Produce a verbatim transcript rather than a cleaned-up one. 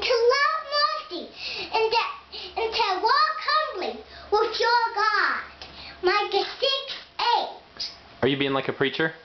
to love mercy, and to, and to walk humbly with your God. Micah six eight. Are you being like a preacher?